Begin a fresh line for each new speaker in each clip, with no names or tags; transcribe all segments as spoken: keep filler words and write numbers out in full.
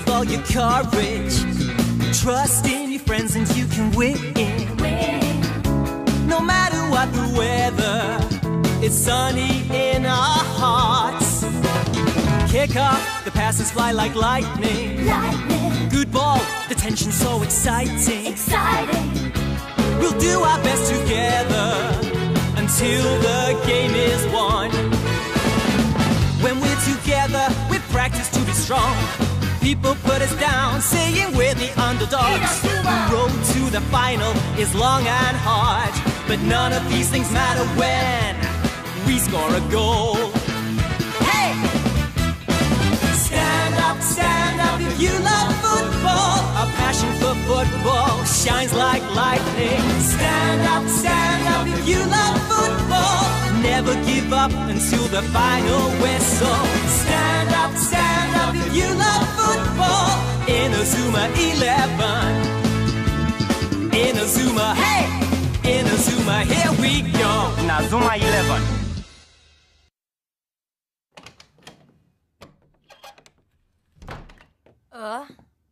with all your courage. Trust in your friends and you can win. No matter what the weather, it's sunny in our hearts. Kick off, the passes fly like lightning. Lightning. Good ball, the tension's so exciting. Exciting. We'll do our best together until the game is won. When we're together, we practice to be strong. People put us down, saying we're the underdogs. The road to the final is long and hard, but none of these things matter when we score a goal. Hey! Stand up, stand up if you love football. Our passion for football shines like lightning. Stand up, stand up if you love football. Never give up until the final whistle. Stand up, stand up if you love football. Inazuma eleven. Inazuma, hey! Inazuma, here we go.
Inazuma eleven.
Uh?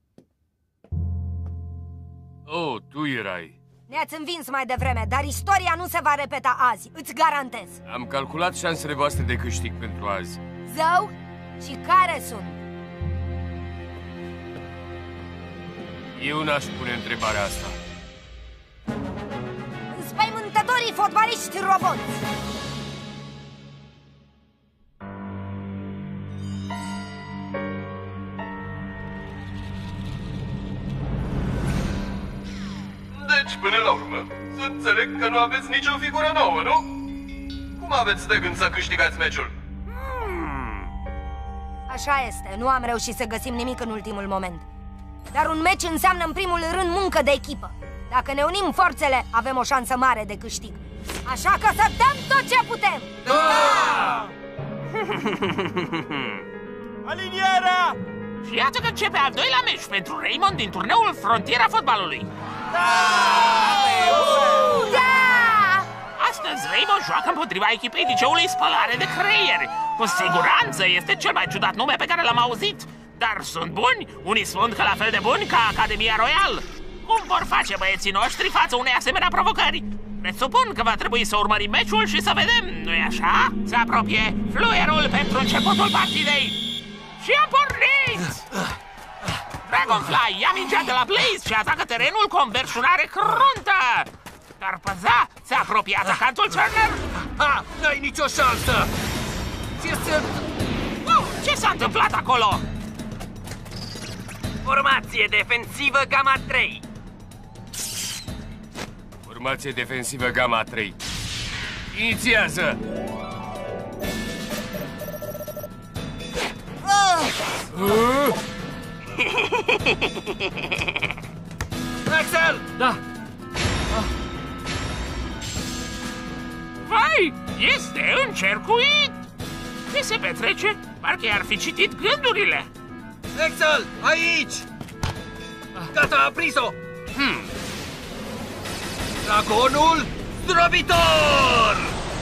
Oh, tu erai.
Ne-ați învins mai devreme, dar istoria nu se va repeta azi, îți garantez.
Am calculat șansele voastre de câștig pentru azi.
Zău? Și care sunt?
Eu n-aș pune întrebarea asta.
Înspăimântătorii fotbaliști roboți.
Deci, până la urmă, să înțeleg că nu aveți nicio figură nouă, nu? Cum aveți de gând să câștigați meciul?
Hmm. Așa este, nu am reușit să găsim nimic în ultimul moment. Dar un meci înseamnă în primul rând muncă de echipă. Dacă ne unim forțele, avem o șansă mare de câștig. Așa că să dăm tot ce putem!
Da!
Alinierea!
Și iată că începe al doilea meci pentru Raymond din turneul Frontiera Fotbalului.
Da!
Da!
Astăzi Raymond joacă împotriva echipei liceului Spălare de Creieri. Cu siguranță este cel mai ciudat nume pe care l-am auzit. Dar sunt buni, unii spun că la fel de buni ca Academia Royal. Cum vor face băieții noștri față unei asemenea provocări? Presupun că va trebui să urmărim meciul și să vedem, nu-i așa? Se apropie fluierul pentru începutul partidei. Și am pornit! Dragonfly ia mingea de la Blaze și atacă terenul cu o înverșunare cruntă. Dar păza, se apropie atacantul Turner.
Ha! N-ai nicio șansă! Ce sunt?
Wow, ce s-a întâmplat acolo?
Formație defensivă Gamma trei.
Formație defensivă Gamma trei. Inițiază! Uh!
Axel!
Da. Vai, este încercuit! Ce se petrece? Parcă i-ar fi citit gândurile.
Axel, aici! Gata, a prins-o!
Hmm.
Dragonul zdrobitor!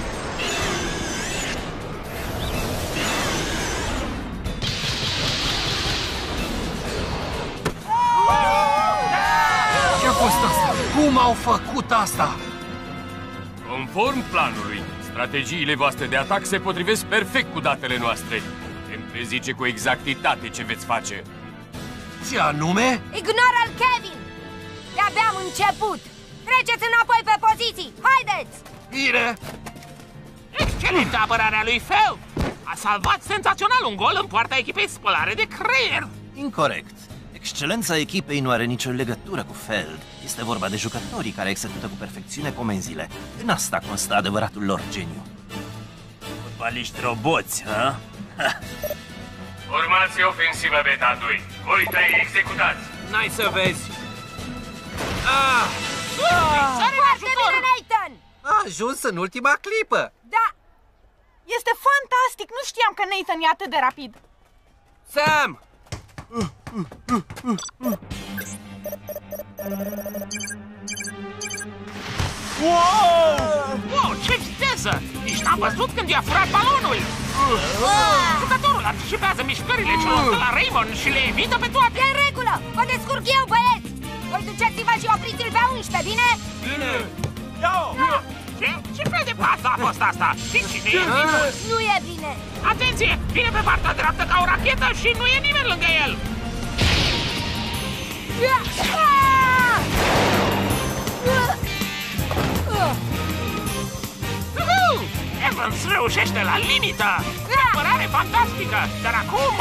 Ce-a fost asta? Cum au făcut asta?
Conform planului, strategiile voastre de atac se potrivesc perfect cu datele noastre. Îmi prezice cu exactitate ce veți face.
Ce anume?
Ignora-l, Kevin! De-abia am început! Treceți înapoi pe poziții! Haideți!
Bine!
Excelentă apărarea lui Fel! A salvat senzațional un gol în poarta echipei Spălare de Creier!
Incorect. Excelența echipei nu are nicio legătură cu Feld. Este vorba de jucătorii care execută cu perfecțiune comenzile. În asta constă adevăratul lor geniu.
Fotbaliști roboți, ha?
Formație ofensivă Beta doi. Voi trei executați.
N-ai să vezi! Ah!
Sare la ajutor!
Nathan!
A ajuns în ultima clipă!
Da! Este fantastic! Nu știam că Nathan e atât de rapid!
Sam!
Wow! Wow, ce viteză! Nici n-am văzut când i-a furat balonul! Jucătorul a anticipează mișcările celor de la Raymond și le evită pe toate.
E în regulă! Vă descurc eu, băieți! Voi duceți-vă și opriți-l pe unsprezece, bine?
Bine!
Iau! Ce? Ce fel de pasă a fost asta? Și cine e?
Nu e bine!
Atenție! Vine pe partea dreaptă ca o rachetă și nu e nimeni lângă el! Evans reușește la limită! Apărare fantastică! Dar acum...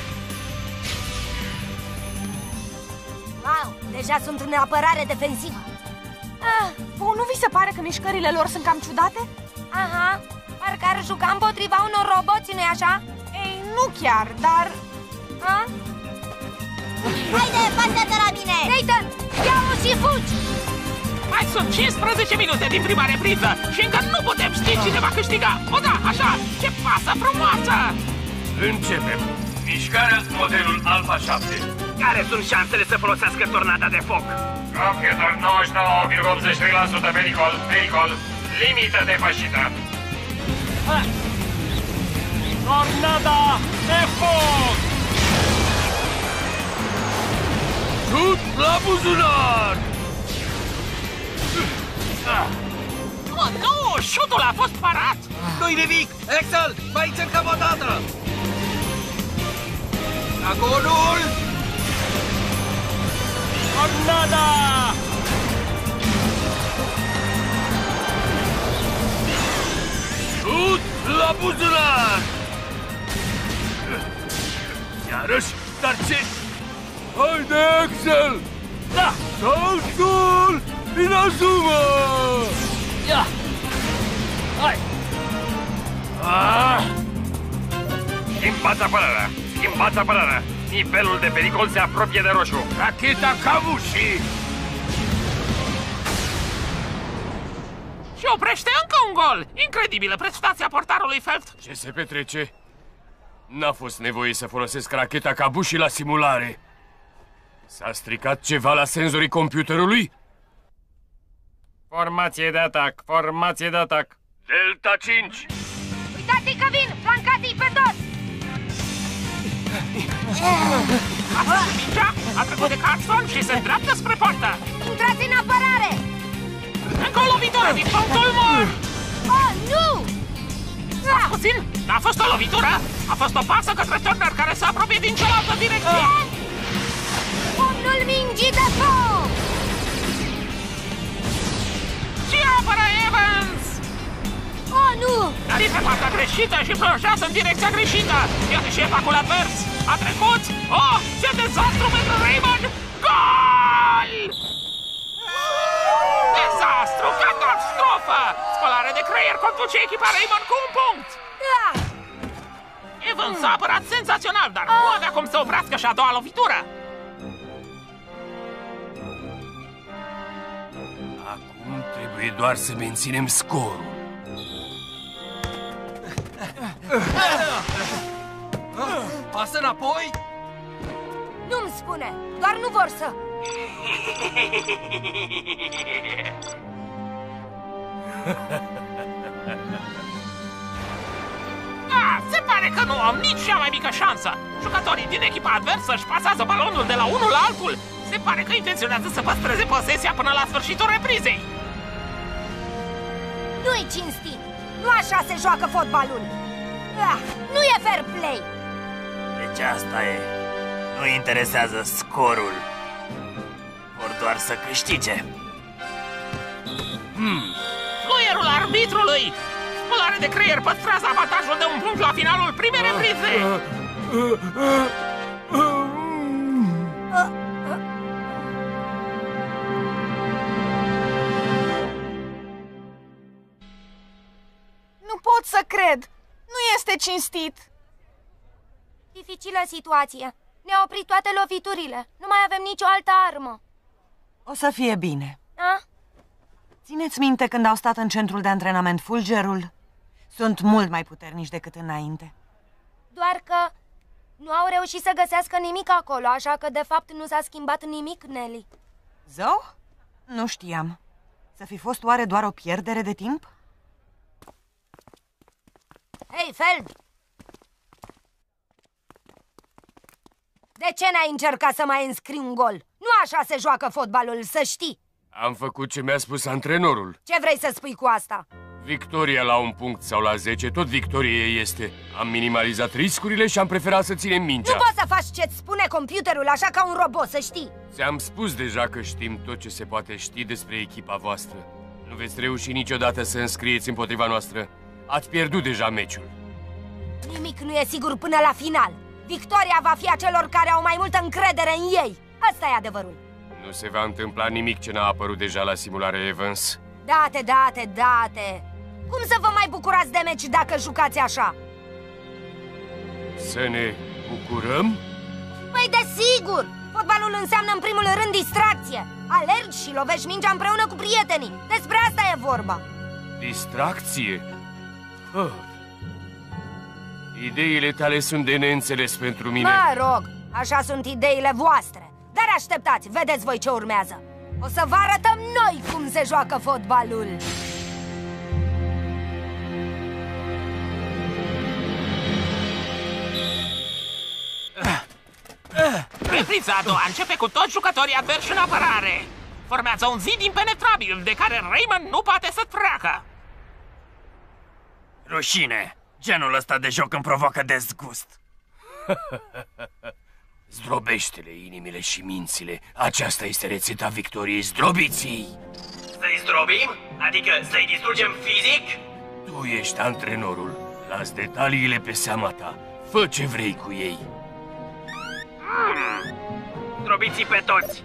Wow, deja sunt în apărare defensivă.
Ah, vouă nu vi se pare că mișcările lor sunt cam ciudate?
Aha, parcă ar juca împotriva unor roboți, nu-i așa?
Ei, nu chiar, dar...
A? Haide, pasă-te la mine! Nathan, ia-o și fugi!
Mai sunt cincisprezece minute din prima repriză și încă nu putem ști cine va câștiga. O, da, așa, ce pasă frumoasă!
Începem! Mișcarea modelul Alpha șapte.
Care sunt șansele să folosească tornada de foc?
Computer nouăzeci și nouă virgulă optzeci și trei la sută pericol, pericol, limită depășită.
Tornada de foc!
Șut la buzunar!
Oh, nu! Șutul a fost parat!
Nu-i nimic! Axel, mai încercăm o dată! Dragonul!
Tornada!
Șut la buzunar! Iarăși, dar ce? Haide, Axel!
Da!
Saltul! Inazuma!
Ia! Hai!
Ah! Schimbați apărarea! Schimbați apărarea! Nivelul de pericol se apropie de roșu! Racheta Kabushi!
Și oprește încă un gol! Incredibilă prestația portarului Phelps!
Ce se petrece? N-a fost nevoie să folosesc racheta Kabushi la simulare. S-a stricat ceva la senzorii computerului?
Formație de atac! Formație de atac!
Delta cinci!
Uitați-i că vin! Flancați-i pe toți!
Asta mingea, a trecut de Carson și se îndreaptă spre poartă!
Intrați în apărare!
Încă o lovitură din punctul mort!
Oh, nu!
Ah! Puțin, n-a fost o lovitură, a fost o pasă către Turner care se apropie din cealaltă direcție!
Pumnul mingii de foc!
Și apără Evans!
Oh, nu!
Dar e pe partea greșită și plonjează în direcția greșită! Iată și etacul advers! A trecut! Oh, ce dezastru pentru Raymond! Gol! Dezastru! Catastrofă! Spălare de creier conduce echipa Raymond cu un punct!
Ah!
Evans a apărat senzațional, dar nu avea cum să oprească și a doua lovitură!
Acum trebuie doar să menținem scorul.
Pasă înapoi?
Nu-mi spune! Doar nu vor să...
Ah, se pare că nu am nici cea mai mică șansă! Jucătorii din echipa adversă își pasează balonul de la unul la altul! Se pare că intenționează să păstreze posesia până la sfârșitul reprizei!
Nu-i cinstit! Nu așa se joacă fotbalul! Ah, nu e fair play!
Deci asta e. Nu interesează scorul. Vor doar să câștige.
Hmm. Fluierul arbitrului! Spălare de creier păstrează avantajul de un punct la finalul primei reprize!
Nu pot să cred! Nu este cinstit!
Dificilă situație. Ne-a oprit toate loviturile. Nu mai avem nicio altă armă.
O să fie bine.
A?
Țineți minte când au stat în centrul de antrenament Fulgerul? Sunt mult mai puternici decât înainte.
Doar că nu au reușit să găsească nimic acolo, așa că de fapt nu s-a schimbat nimic, Nelly.
Zău? Nu știam. Să fi fost oare doar o pierdere de timp?
Hei, Feld! De ce n-ai încercat să mai înscrii un gol? Nu așa se joacă fotbalul, să știi.
Am făcut ce mi-a spus antrenorul.
Ce vrei să spui cu asta?
Victoria la un punct sau la zece, tot victorie este. Am minimalizat riscurile și am preferat să ținem mingea.
Nu poți să faci ce-ți spune computerul așa ca un robot, să știi.
Ți-am spus deja că știm tot ce se poate ști despre echipa voastră. Nu veți reuși niciodată să înscrieți împotriva noastră. Ați pierdut deja meciul.
Nimic nu e sigur până la final. Victoria va fi a celor care au mai multă încredere în ei. Asta e adevărul.
Nu se va întâmpla nimic ce n-a apărut deja la simulare, Evans.
Date, date, date. Cum să vă mai bucurați de meci dacă jucați așa?
Să ne bucurăm?
Păi desigur! Fotbalul înseamnă în primul rând distracție. Alergi și lovești mingea împreună cu prietenii. Despre asta e vorba.
Distracție? Oh. Ideile tale sunt de neînțeles pentru mine.
Mă rog, așa sunt ideile voastre. Dar așteptați, vedeți voi ce urmează. O să vă arătăm noi cum se joacă fotbalul.
Repriza a doua începe cu toți jucătorii adversi în apărare. Formează un zid impenetrabil de care Raymond nu poate să treacă.
Rușine! Genul ăsta de joc îmi provoacă dezgust.
Zdrobește-le inimile și mințile. Aceasta este rețeta victoriei. Zdrobiți-i!
Să-i zdrobim? Adică să-i distrugem fizic?
Tu ești antrenorul. Las detaliile pe seama ta. Fă ce vrei cu ei.
Hmm. Zdrobiți-i pe toți!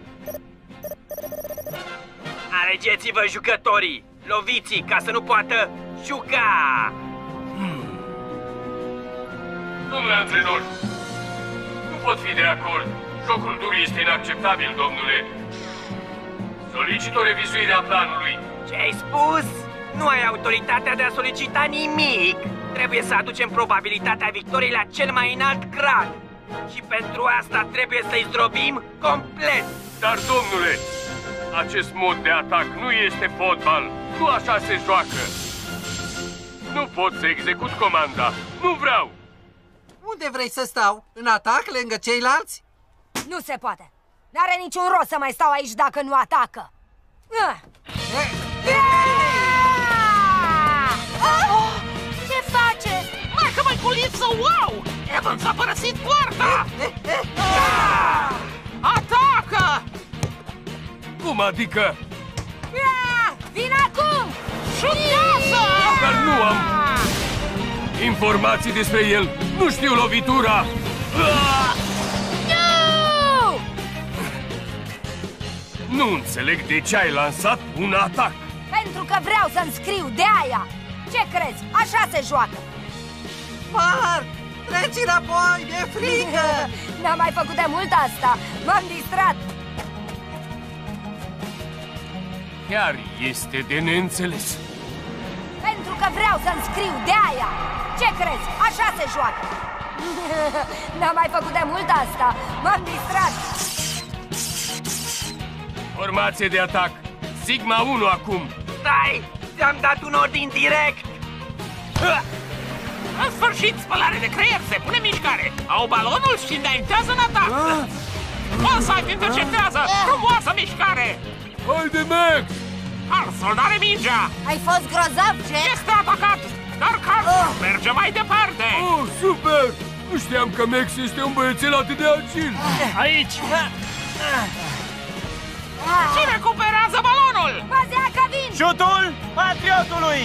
Alegeți-vă jucătorii! Loviți-i ca să nu poată juca!
Hmm. Domnule antrenor, nu pot fi de acord. Jocul dur este inacceptabil, domnule. Solicit o revizuire a planului.
Ce ai spus? Nu ai autoritatea de a solicita nimic. Trebuie să aducem probabilitatea victoriei la cel mai înalt grad. Și pentru asta trebuie să-i zdrobim complet.
Dar, domnule, acest mod de atac nu este fotbal. Nu așa se joacă. Nu pot să execut comanda. Nu vreau.
Unde vrei să stau? În atac, lângă ceilalți?
Nu se poate. N-are niciun rost să mai stau aici dacă nu atacă. Ce face?
Hai că mai culiță, wow! Evans a părăsit poarta! Atacă!
Cum adică?
Vine acum!
Șutează!
Dar nu am informații despre el. Nu știu lovitura.
Nu!
Nu înțeleg de ce ai lansat un atac.
Pentru că vreau să-mi scriu de aia. Ce crezi? Așa se joacă.
Marc! Treci înapoi, mi-e frică!
N-am mai făcut de mult asta. M-am distrat.
Chiar este de neînțeles.
Pentru că vreau să-mi scriu de aia. Ce crezi? Așa se joacă. N-am mai făcut de mult asta. M-am distrat.
Formație de atac. Sigma unu acum.
Stai! Ți-am dat un ordin direct.
În sfârșit, spălare de creier, se pune mișcare. Au balonul și înaintează în atac. Onside interceptează. Frumoasă mișcare.
Haide, Max!
Carlson are mingea.
Ai fost grozav, ce?
Este atacat, dar Carlson uh. merge mai departe.
Oh, super! Nu știam că Max este un băiețel atât de agil.
Aici!
Și recuperează balonul.
Bazea că vin!
Șutul Patriotului!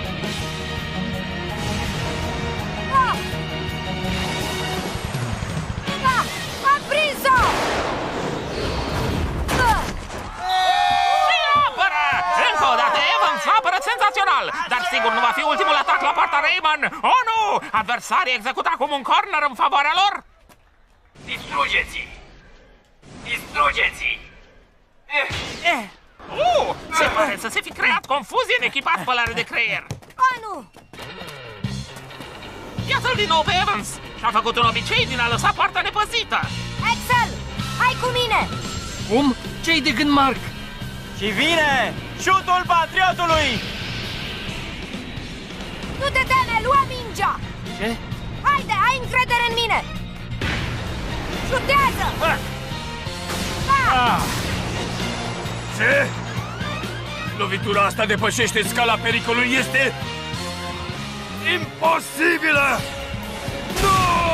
Ah! Ah! Am prins-o! Ah!
Și apără! Încă o dată Evans apără senzațional. Dar sigur nu va fi ultimul atac la partea Raymond. Oh, nu! Adversarii execută acum un corner în favoarea lor.
Distrugeți-i! Distrugeți-i!
Eh, eh. Uh, se pare să se fi creat confuzie în echipa spălare de creier.
Oh, nu!
Iată-l din nou pe Evans. Și-a făcut un obicei din a lăsa poarta nepăzită.
Axel, hai cu mine!
Cum? Ce-i de gând, Marc?
Și vine șutul Patriotului!
Nu te teme, lua mingea!
Ce?
Haide, ai încredere în mine! Șutează!
Ah. Ce? Lovitura asta depășește scala pericolului, este imposibilă! Nu!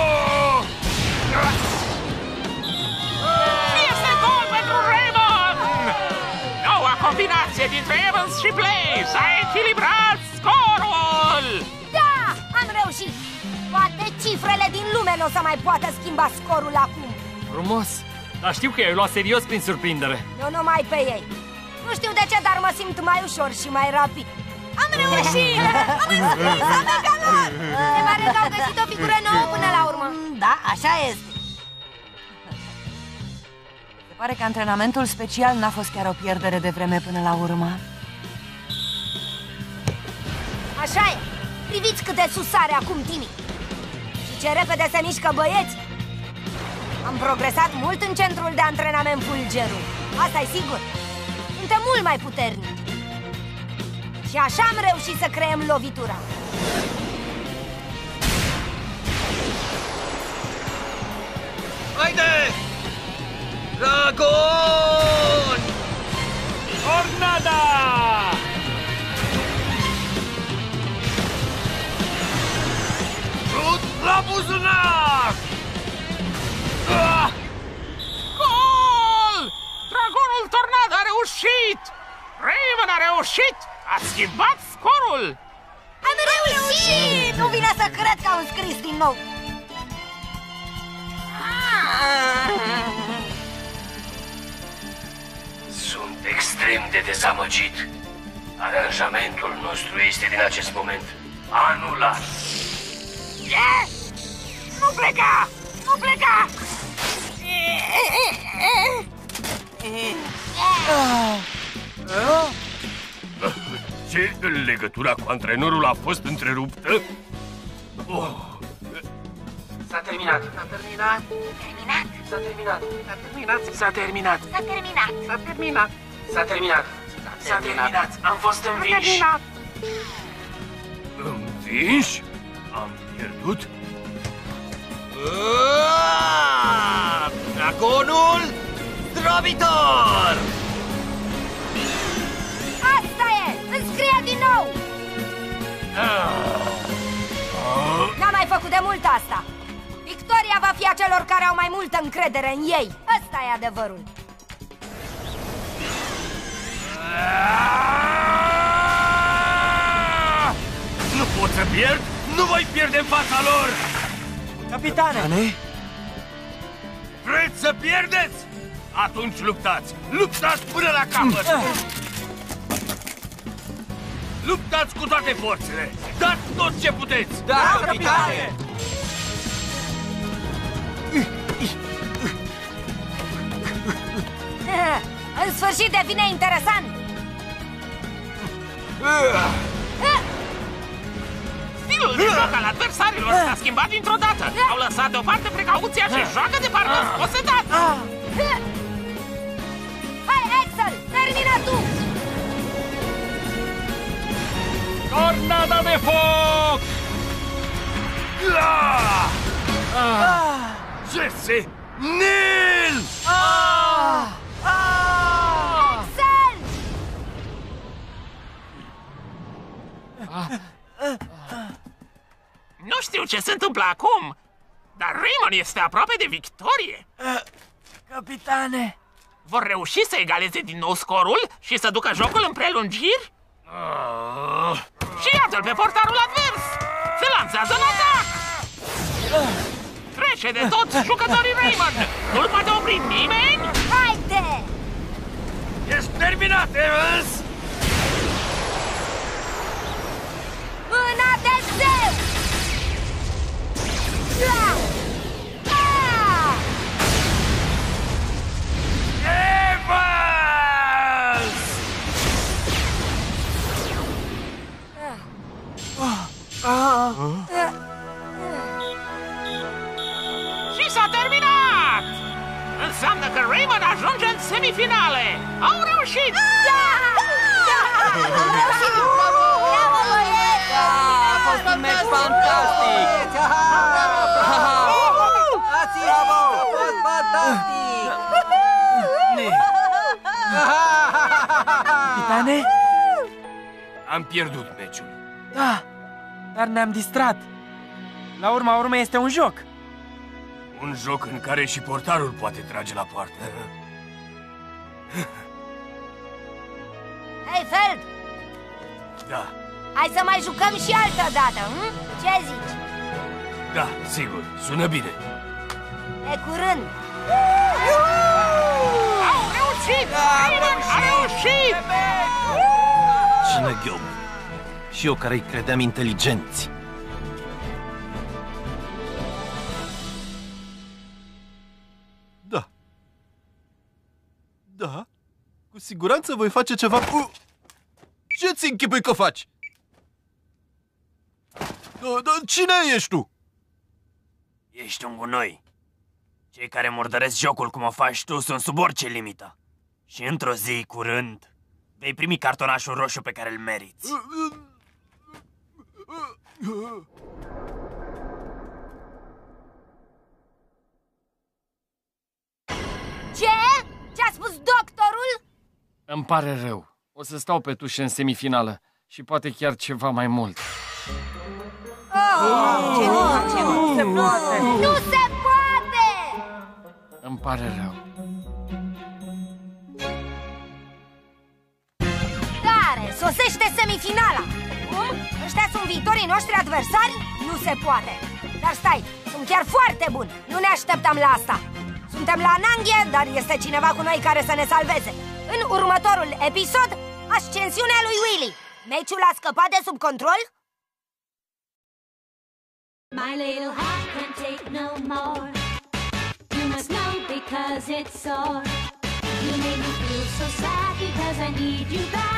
Este gol pentru Raymond! Noua combinație dintre Evans și Blaze a echilibrat scorul!
Da! Am reușit! Toate cifrele din lume nu o să mai poată schimba scorul acum!
Frumos! Dar știu că i-ai luat serios prin surprindere.
Nu numai pe ei. Nu știu de ce, dar mă simt mai ușor și mai rapid. Am reușit! Am înscris, am egalat! Se pare că au găsit o figură nouă până la urmă.
Da, așa este. Se pare că antrenamentul special n-a fost chiar o pierdere de vreme până la urmă.
Așa e. Priviți cât de sus are acum Timmy. Și ce repede se mișcă băieți. Am progresat mult în centrul de antrenament Fulgerul. Asta-i sigur. Suntem mult mai puternici. Și așa am reușit să creăm lovitura.
Haide! Dragon! Tornada!
Șut la buzunar!
Ah! Gol! Dragonul Tornado a reușit! Raymond a reușit! A schimbat scorul!
Am reușit! Nu vine să cred că au înscris din nou.
Sunt extrem de dezamăgit. Aranjamentul nostru este din acest moment anulat.
Ce? Nu pleca! Nu pleca!
Ce? Legătura cu antrenorul a fost întreruptă? Oh.
S-a terminat. S-a terminat.
Terminat.
S-a terminat.
S-a terminat.
S-a terminat.
S-a terminat. S-a terminat.
S-a terminat. S-a terminat. Am fost învinși.
Învinși? Am pierdut?
Dragonul zdrobitor!
Asta e! Înscrie din nou! N-am mai făcut de mult asta. Victoria va fi a celor care au mai multă încredere în ei. Ăsta e adevărul.
Nu pot să pierd! Nu voi pierde în fața lor!
Capitane!
Vreți să pierdeți? Atunci luptați! Luptați până la capăt! Luptați cu toate forțele! Dați tot ce puteți!
Da, capitane!
În sfârșit devine interesant.
Stilul de joc al adversarilor s-a schimbat dintr-o dată. Au lăsat deoparte precauția și joacă de parcă posedat.
Hai, Axel, termina tu!
Tornada de foc!
Jesse! Nil!
Axel!
Nu știu ce se întâmplă acum, dar Raymond este aproape de victorie.
Capitane!
Vor reuși să egaleze din nou scorul și să ducă jocul în prelungiri? Și iată-l pe portarul advers! Se lansează în atac! Trece de toți jucătorii Raymond! Nu-l poate opri nimeni?
Haide!
Ești terminat, Evans!
Mâna de zeu! Ah! Ah!
Evans!
Și s-a terminat! Înseamnă că Raymond ajunge în semifinale! Au reușit!
Da! Da! Am reușit! Bravo, băieți!
Da, a fost un meci fantastic!
Bravo!
Titane?
Am pierdut meciul.
Da, dar ne-am distrat. La urma urmei este un joc.
Un joc în care și portarul poate trage la poartă.
Hei, Feld!
Da.
Hai să mai jucăm și altă dată, hm? Ce zici?
Da, sigur, sună bine.
De curând!
Au reușit! Iron a reușit!
Cine ghiom? Și eu care-i credeam inteligenți.
Da. Da? Cu siguranță voi face ceva... Uh! Ce-ți închipui că faci? Da, da, cine ești tu?
Ești un gunoi. Cei care murdăresc jocul cum o faci tu sunt sub orice limită. Și într-o zi, curând, vei primi cartonașul roșu pe care îl meriți.
Ce? Ce-a spus doctorul?
Îmi pare rău. O să stau pe tușe în semifinală și poate chiar ceva mai mult.
Oh, ce nu, ce nu se poate! Nu se poate!
Îmi pare rău.
Tare! Sosește semifinala! Cum? Ăștia sunt viitorii noștri adversari? Nu se poate! Dar stai, sunt chiar foarte buni! Nu ne așteptam la asta! Suntem la Ananghe, dar este cineva cu noi care să ne salveze. În următorul episod, ascensiunea lui Willy. Meciul a scăpat de sub control?
My little heart can't take no more. You must know because it's sore. You made me feel so sad because I need you back.